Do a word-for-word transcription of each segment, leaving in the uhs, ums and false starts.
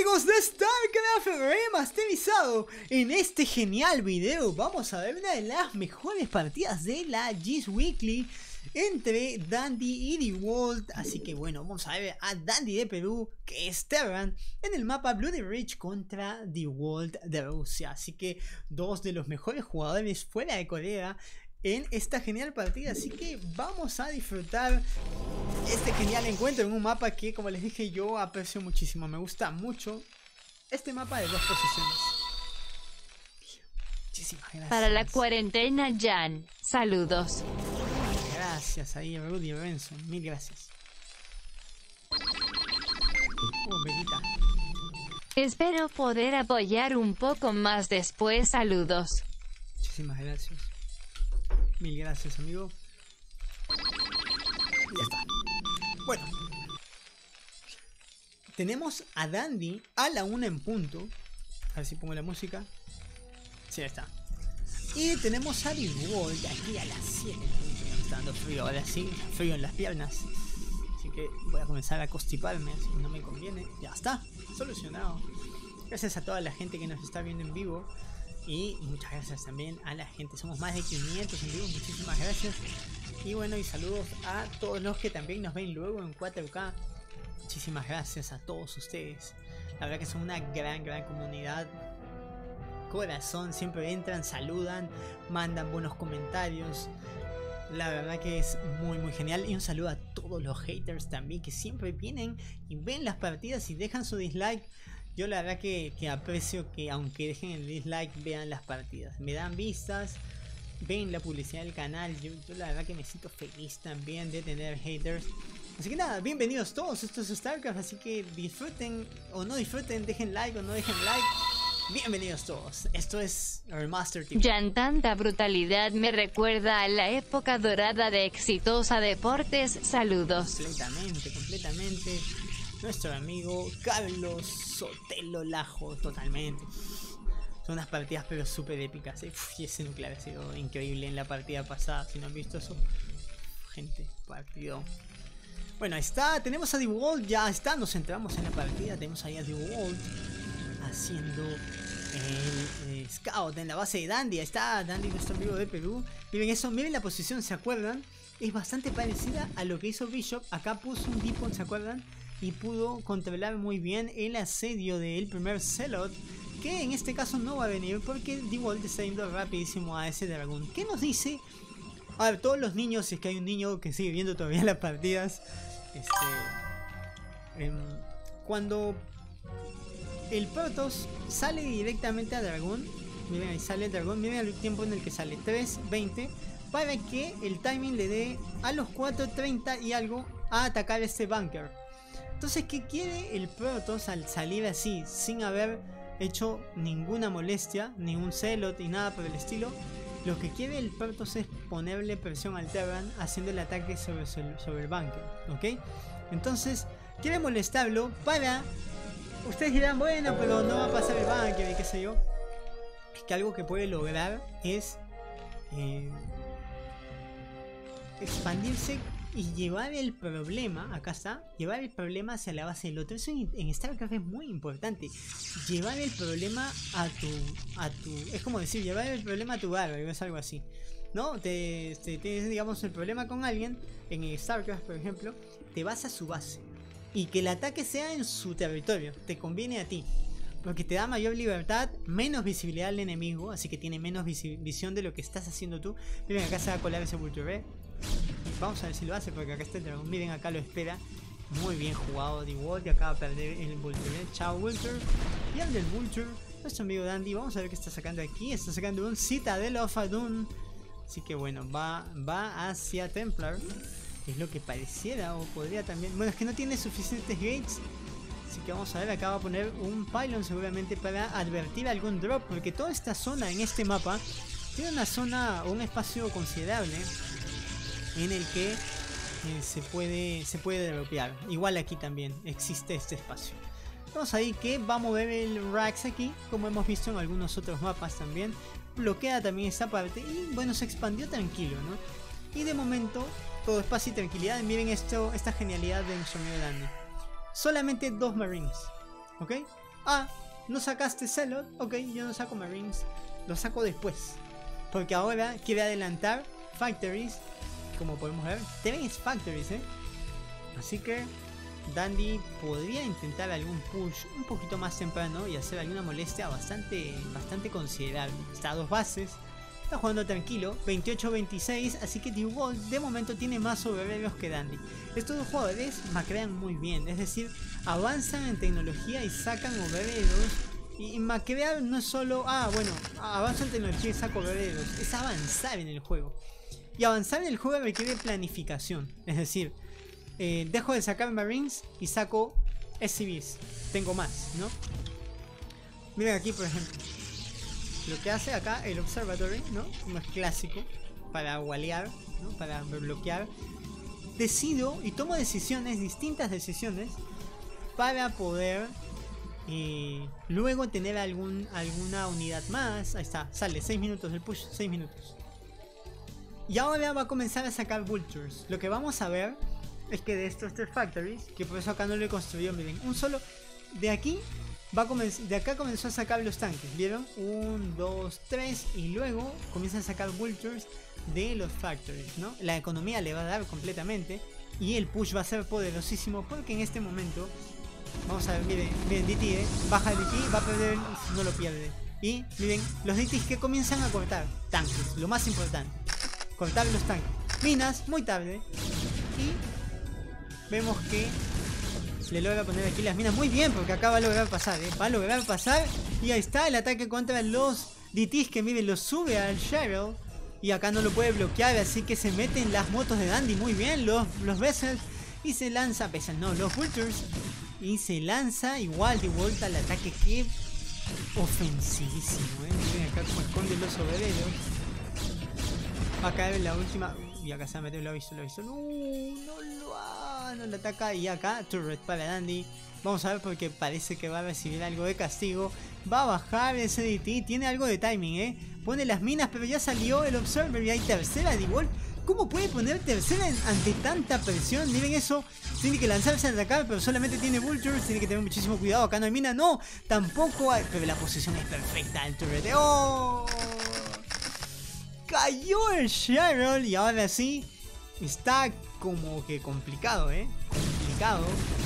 amigos de StarCraft remasterizado. En este genial video vamos a ver una de las mejores partidas de la G S Weekly entre Dandy y DeWalt. Así que bueno, vamos a ver a Dandy de Perú, que es Terran, en el mapa Bloody Ridge contra DeWalt de Rusia. Así que dos de los mejores jugadores fuera de Corea en esta genial partida, así que vamos a disfrutar este genial encuentro en un mapa que, como les dije, yo aprecio muchísimo. Me gusta mucho este mapa de dos posiciones. Muchísimas gracias. Para la cuarentena, Jan. Saludos. Gracias ahí, Rudy Benson. Mil gracias. Oh, bebita. Espero poder apoyar un poco más después. Saludos. Muchísimas gracias. Mil gracias, amigo. Ya está. Bueno. Tenemos a Dandy a la una en punto. A ver si pongo la música. Sí, ahí está. Y tenemos a DeWalt aquí a las siete en punto. Ya me está dando frío ahora sí. Frío en las piernas. Así que voy a comenzar a constiparme. Si no me conviene. Ya está. Solucionado. Gracias a toda la gente que nos está viendo en vivo. Y muchas gracias también a la gente. Somos más de quinientos en vivo. Muchísimas gracias. Y bueno, y saludos a todos los que también nos ven luego en cuatro K. Muchísimas gracias a todos ustedes. La verdad que son una gran, gran comunidad. Corazón, siempre entran, saludan, mandan buenos comentarios. La verdad que es muy, muy genial. Y un saludo a todos los haters también, que siempre vienen y ven las partidas y dejan su dislike. Yo la verdad que, que aprecio que aunque dejen el dislike, vean las partidas. Me dan vistas, ven la publicidad del canal. Yo, yo la verdad que me siento feliz también de tener haters. Así que nada, bienvenidos todos. Esto es StarCraft, así que disfruten o no disfruten, dejen like o no dejen like. Bienvenidos todos. Esto es Remaster T V. Jan, tanta brutalidad me recuerda a la época dorada de Exitosa Deportes. Saludos. Completamente, completamente. Nuestro amigo Carlos Sotelo Lajo, totalmente. Son unas partidas pero súper épicas. ¿eh? Uf, y ese nuclear ha sido increíble en la partida pasada. Si no han visto eso, gente, partido. Bueno, ahí está. Tenemos a DeWalt, ya está. Nos centramos en la partida. Tenemos ahí a DeWalt haciendo el, el scout en la base de Dandy. Ahí está Dandy, nuestro amigo de Perú. Miren eso, miren la posición, ¿se acuerdan? Es bastante parecida a lo que hizo Bishop. Acá puso un depot, ¿se acuerdan? Y pudo controlar muy bien el asedio del primer Zealot, que en este caso no va a venir porque DeWalt está yendo rapidísimo a ese dragón. ¿Qué nos dice? A ver, todos los niños, si es que hay un niño que sigue viendo todavía las partidas, este, eh, cuando el Protoss sale directamente a dragón, miren ahí sale el dragón, miren el tiempo en el que sale, tres veinte, para que el timing le dé a los cuatro treinta y algo a atacar este bunker. Entonces, ¿qué quiere el Protoss al salir así, sin haber hecho ninguna molestia, ni un Zealot ni nada por el estilo? Lo que quiere el Protoss es ponerle presión al Terran haciendo el ataque sobre, sobre el bunker, ¿ok? Entonces, quiere molestarlo para... Ustedes dirán, bueno, pero no va a pasar el bunker y qué sé yo. Es que algo que puede lograr es... Eh, expandirse y llevar el problema, acá está, llevar el problema hacia la base del otro. Eso en, en StarCraft es muy importante. Llevar el problema a tu, a tu, es como decir, llevar el problema a tu barrio, es algo así, ¿no? Te, te, te digamos el problema con alguien, en StarCraft por ejemplo, te vas a su base y que el ataque sea en su territorio, te conviene a ti. Porque te da mayor libertad, menos visibilidad al enemigo, así que tiene menos visión de lo que estás haciendo tú. Miren, acá se va a colar ese Vulture. Vamos a ver si lo hace, porque acá está el dragón. Miren, acá lo espera. Muy bien jugado DeWalt, y acaba de perder el Vulture. Chao Vulture. Y al del Vulture, nuestro amigo Dandy. Vamos a ver qué está sacando aquí. Está sacando un Citadel of Adun. Así que bueno, va, va hacia Templar. Es lo que pareciera, o podría también. Bueno, es que no tiene suficientes gates. Así que vamos a ver, acá va a poner un pylon seguramente para advertir algún drop, porque toda esta zona en este mapa tiene una zona, un espacio considerable en el que eh, se puede se puede dropear. Igual aquí también existe este espacio. Vamos ahí que va a mover el Rax aquí, como hemos visto en algunos otros mapas también. Bloquea también esta parte y bueno, se expandió tranquilo, ¿no? Y de momento todo es paz y tranquilidad. Miren esto, esta genialidad de nuestro amigo Dandy. Solamente dos Marines, ¿ok? Ah, ¿no sacaste Zealot? Ok, yo no saco Marines. Lo saco después. Porque ahora quiere adelantar Factories. Como podemos ver, tres Factories, ¿eh? Así que Dandy podría intentar algún push un poquito más temprano y hacer alguna molestia bastante, bastante considerable. Está a dos bases. Está jugando tranquilo, veintiocho a veintiséis, así que DeWalt de momento tiene más sobrevivios que Dandy. Estos dos jugadores macrean muy bien, es decir, avanzan en tecnología y sacan overheros. Y macrear no es solo, ah bueno, avanzo en tecnología y saco overheros, es avanzar en el juego. Y avanzar en el juego requiere planificación, es decir, eh, dejo de sacar Marines y saco S C Vs, tengo más, ¿no? Miren aquí por ejemplo. Lo que hace acá el Observatory, ¿no? Como es clásico, para walear, ¿no? Para bloquear. Decido y tomo decisiones, distintas decisiones, para poder eh, luego tener algún, alguna unidad más. Ahí está, sale, seis minutos del push, seis minutos. Y ahora va a comenzar a sacar Vultures. Lo que vamos a ver es que de estos tres factories, que por eso acá no lo he construido, miren, un solo, de aquí... Va a de acá comenzó a sacar los tanques, ¿vieron? uno, dos, tres y luego comienza a sacar Vultures de los factories, ¿no? La economía le va a dar completamente y el push va a ser poderosísimo porque en este momento, vamos a ver, miren, miren D T, ¿eh? Baja D T, va a perder, no lo pierde. Y miren, los D Ts que comienzan a cortar tanques, lo más importante, cortar los tanques. Minas, muy tarde. Y vemos que le logra poner aquí las minas muy bien porque acá va a lograr pasar, ¿eh? Va a lograr pasar y ahí está el ataque contra los D Ts que miren, lo sube al Cheryl y acá no lo puede bloquear, así que se meten las motos de Dandy muy bien, los, los Vessels y se lanza, Vessels no, los Vultures y se lanza igual de vuelta al ataque, que ofensivísimo, ¿eh? Miren acá como esconde los obreros, va a caer en la última y acá se va a meter, lo ha visto, lo ha visto, no, no lo ha, no lo ataca y acá turret para Dandy. Vamos a ver porque parece que va a recibir algo de castigo. Va a bajar ese D T, tiene algo de timing, eh. Pone las minas, pero ya salió el Observer y hay tercera DeWalt. ¿Cómo puede poner tercera en, ante tanta presión? Miren eso, tiene que lanzarse a atacar, pero solamente tiene Vultures, tiene que tener muchísimo cuidado. Acá no hay mina, no, tampoco hay, pero la posición es perfecta el turret. ¡Oh! Cayó el Cheryl y ahora sí está como que complicado, eh. Complicado.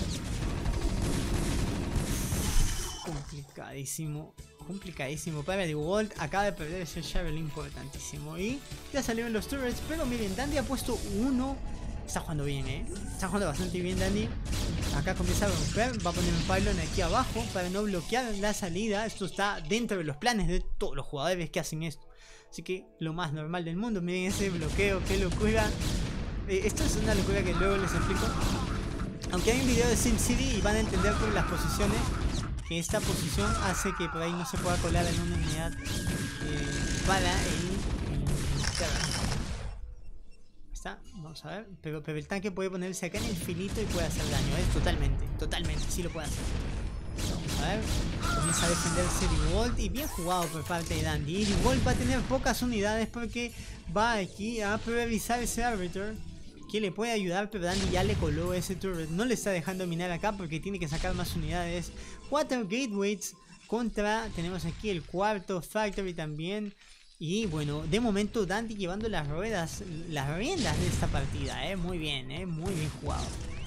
Complicadísimo. Complicadísimo para DeWalt. Acaba de perder ese Cheryl importantísimo. Y ya salieron los turrets. Pero miren, Dandy ha puesto uno. Está jugando bien, eh. Está jugando bastante bien Dandy. Acá comienza a romper. Va a poner un pylon aquí abajo para no bloquear la salida. Esto está dentro de los planes de todos los jugadores que hacen esto. Así que lo más normal del mundo. Miren ese bloqueo, qué locura. Eh, esto es una locura que luego les explico. Aunque hay un video de SimCity y van a entender por las posiciones que esta posición hace que por ahí no se pueda colar en una unidad eh, para el, el, el terra. Está, vamos a ver. Pero, pero el tanque puede ponerse acá en el filito y puede hacer daño, ¿eh? Totalmente, totalmente, sí lo puede hacer. Vamos a ver, comienza a defenderse DeWalt y bien jugado por parte de Dandy. Y DeWalt va a tener pocas unidades porque va aquí a priorizar ese Arbiter que le puede ayudar, pero Dandy ya le coló ese turret. No le está dejando minar acá porque tiene que sacar más unidades. Cuatro gateways contra, tenemos aquí el cuarto factory también. Y bueno, de momento Dandy llevando las ruedas, las riendas de esta partida, eh. Muy bien, eh, muy bien jugado.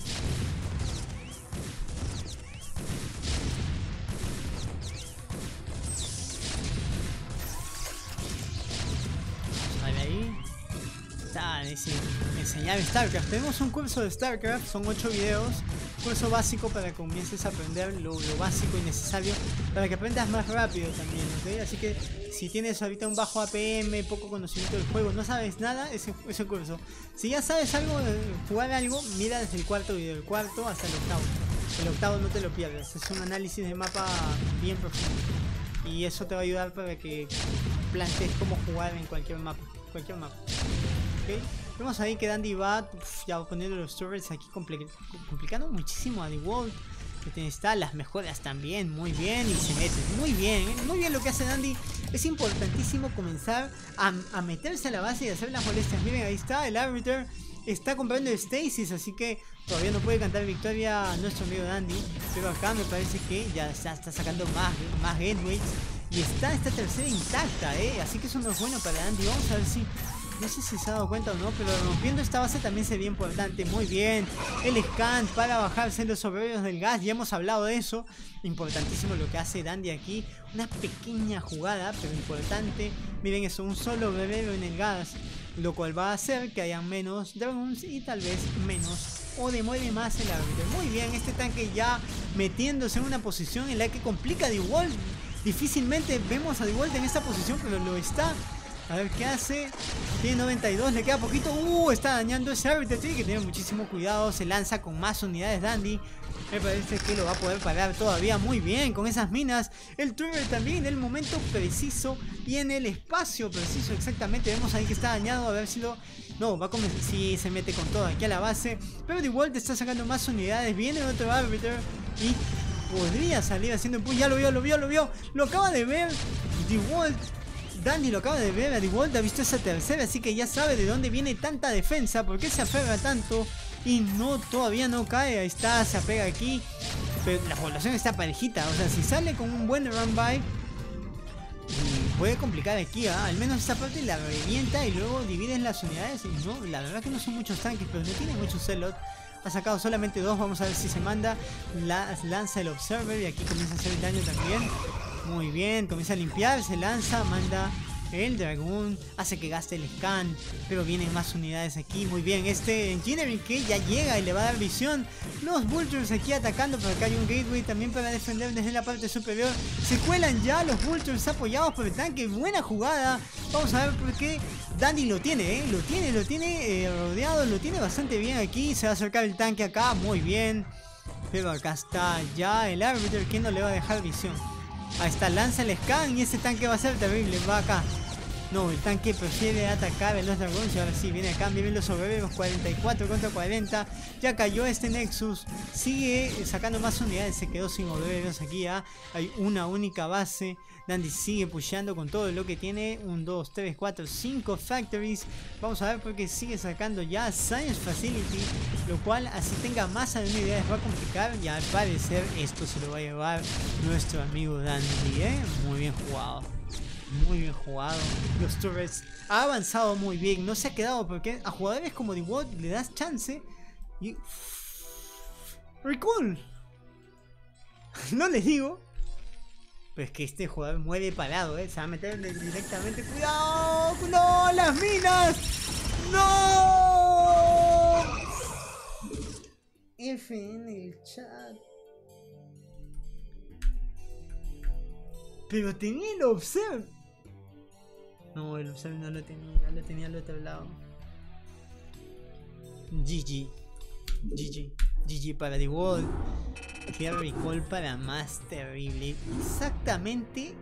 Ahí está, enseñar StarCraft. Tenemos un curso de StarCraft, son ocho videos. Curso básico para que comiences a aprender lo, lo básico y necesario para que aprendas más rápido también, ¿ok? Así que si tienes ahorita un bajo A P M, poco conocimiento del juego, no sabes nada, ese, ese curso. Si ya sabes algo, jugar algo, mira desde el cuarto video, el cuarto hasta el octavo. El octavo no te lo pierdas, es un análisis de mapa bien profundo. Y eso te va a ayudar para que plantees cómo jugar en cualquier mapa. Cualquier mapa. ¿Okay? Vemos ahí que Dandy va uf, ya poniendo los turrets aquí, compli complicando muchísimo a DeWalt. Que está las mejoras también, muy bien, y se mete muy bien, ¿eh? Muy bien lo que hace Dandy. Es importantísimo comenzar a, a meterse a la base y hacer las molestias. Miren, ahí está el Arbiter, está comprando Stasis, así que Todavía no puede cantar victoria a nuestro amigo Dandy, pero acá me parece que ya está, está sacando más, más gateways. Y está esta tercera intacta, ¿eh? Así que eso no es bueno para Dandy. Vamos a ver si... No sé si se ha dado cuenta o no, pero rompiendo esta base también sería importante. Muy bien, el scan para bajarse los obreros del gas. Ya hemos hablado de eso. Importantísimo lo que hace Dandy aquí. Una pequeña jugada, pero importante. Miren eso, un solo obrero en el gas, lo cual va a hacer que hayan menos dragons y tal vez menos o demore más el árbitro. Muy bien, este tanque ya metiéndose en una posición en la que complica a DeWalt. Difícilmente vemos a DeWalt en esta posición, pero lo está. A ver qué hace. Tiene noventa y dos, le queda poquito. Uh, está dañando ese árbitro. Tiene que tener muchísimo cuidado. Se lanza con más unidades Dandy. Me parece que lo va a poder parar todavía muy bien con esas minas. El turret también en el momento preciso y en el espacio preciso exactamente. Vemos ahí que está dañado. A ver si lo... No, va a comenzar. Sí, se mete con todo aquí a la base. Pero DeWalt está sacando más unidades. Viene otro árbitro y podría salir haciendo un push. Ya lo vio, lo vio, lo vio. Lo acaba de ver DeWalt. Dandy lo acaba de ver, a DeWalt ha visto esa tercera, así que ya sabe de dónde viene tanta defensa, por qué se aferra tanto y no, todavía no cae. Ahí está, se apega aquí, pero la población está parejita, o sea, si sale con un buen run by puede complicar aquí, ¿eh? Al menos esta parte la revienta y luego dividen las unidades. Y no, la verdad que no son muchos tanques, pero no tiene muchos celos. Ha sacado solamente dos, vamos a ver si se manda. La, lanza el Observer y aquí comienza a hacer el daño también. Muy bien, comienza a limpiar, se lanza, manda el dragón, hace que gaste el scan, pero vienen más unidades aquí. Muy bien, este Engineering que ya llega y le va a dar visión. Los Vultures aquí atacando, pero acá hay un Gateway también para defender desde la parte superior. Se cuelan ya los Vultures apoyados por el tanque, buena jugada. Vamos a ver por qué Dandy lo tiene, ¿eh? Lo tiene, lo tiene eh, rodeado, lo tiene bastante bien aquí. Se va a acercar el tanque acá, muy bien. Pero acá está ya el Arbiter que no le va a dejar visión. Ahí está, lanza el scan y ese tanque va a ser terrible. Va acá. No, el tanque prefiere atacar a los dragones y ahora sí, viene acá, vienen los obreros, cuarenta y cuatro contra cuarenta. Ya cayó este Nexus, sigue sacando más unidades, se quedó sin obreros aquí. ¿eh? Hay una única base. Dandy sigue pusheando con todo lo que tiene. un, dos, tres, cuatro, cinco factories. Vamos a ver porque sigue sacando ya Science Facility, lo cual así tenga más de unidades va a complicar. Y al parecer esto se lo va a llevar nuestro amigo Dandy, ¿eh? Muy bien jugado. Muy bien jugado. Los turrets ha avanzado muy bien. No se ha quedado porque a jugadores como DeWalt le das chance y... ¡Recall! No les digo. Pero es que este jugador muere parado, ¿eh? Se va a meter directamente. ¡Cuidado! ¡No! ¡Las minas! ¡No! F en el chat. Pero tenía el Observe. No, el Observe no lo tenía. Lo tenía al otro lado. G G. G G. G G para DeWalt. Qué recall para más terrible. Exactamente.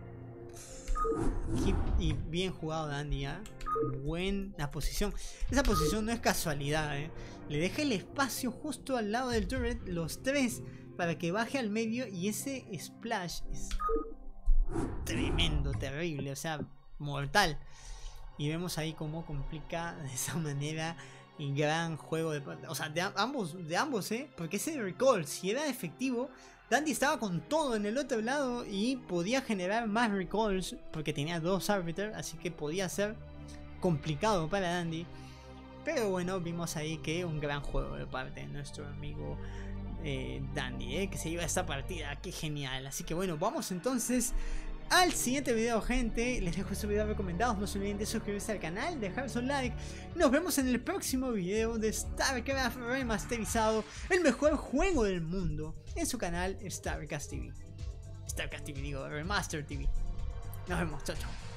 Y bien jugado Dandy, ¿eh? Buena posición. Esa posición no es casualidad, ¿eh? Le deja el espacio justo al lado del turret, los tres, para que baje al medio. Y ese splash es tremendo, terrible, o sea, mortal. Y vemos ahí cómo complica de esa manera el gran juego de... O sea, de ambos, de ambos, ¿eh? Porque ese recall, si era efectivo, Dandy estaba con todo en el otro lado y podía generar más recalls porque tenía dos arbiters, así que podía ser complicado para Dandy. Pero bueno, vimos ahí que un gran juego de parte de nuestro amigo eh, Dandy, ¿eh? Que se lleva esta partida, qué genial. Así que bueno, vamos entonces al siguiente video, gente. Les dejo este video recomendado. No se olviden de suscribirse al canal, dejar su like. Nos vemos en el próximo video de StarCraft remasterizado, el mejor juego del mundo, en su canal StarCraft T V. StarCraft T V, digo, Remaster T V. Nos vemos, chao, chao.